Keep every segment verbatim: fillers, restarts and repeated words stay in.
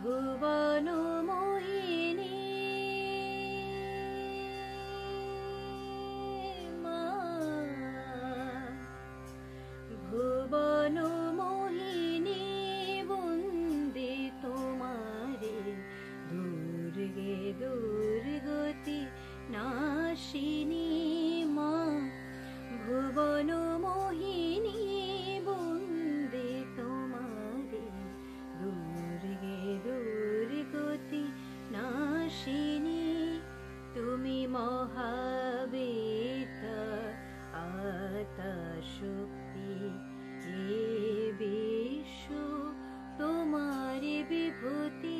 ভুবন মোহিনী মা, ভুবন মোহিনী বন্দে তোমারে দুর্গে দুর্গতি নাশিনী মা, ভুবন মোহিনী বন্দে তোমারে দুর্গে দুর্গতি নাশিনী। তুমি মহাবেতা আতা শক্তি, এ বিশ্ব তোমার বিভূতি।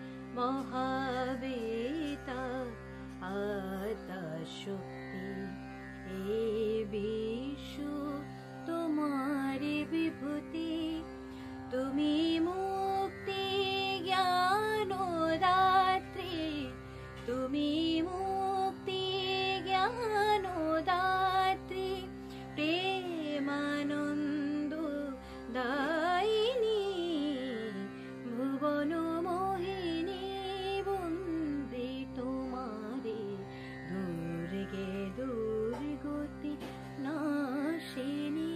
মহাবেতা আতা শক্তি, এ বিশ্ব তোমার বিভূতি। তুমি মুক্তি জ্ঞান দাত্রী, তুমি মুক্তি জ্ঞান দাত্রী, প্রেমানন্দ দায়িনী। ভুবন মোহিনী বন্দে তোমারে দুর্গে দুর্গতি নাশিনী।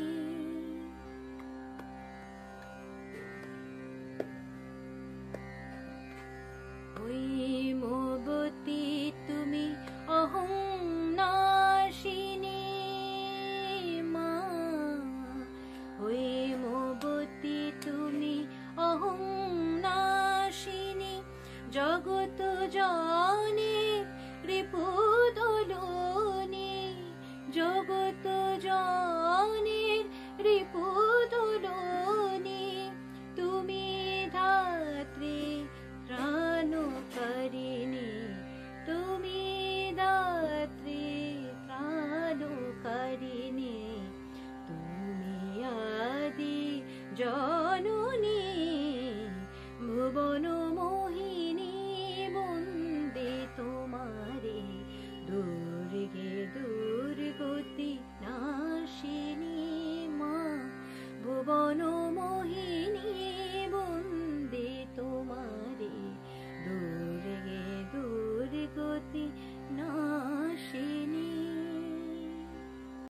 ওই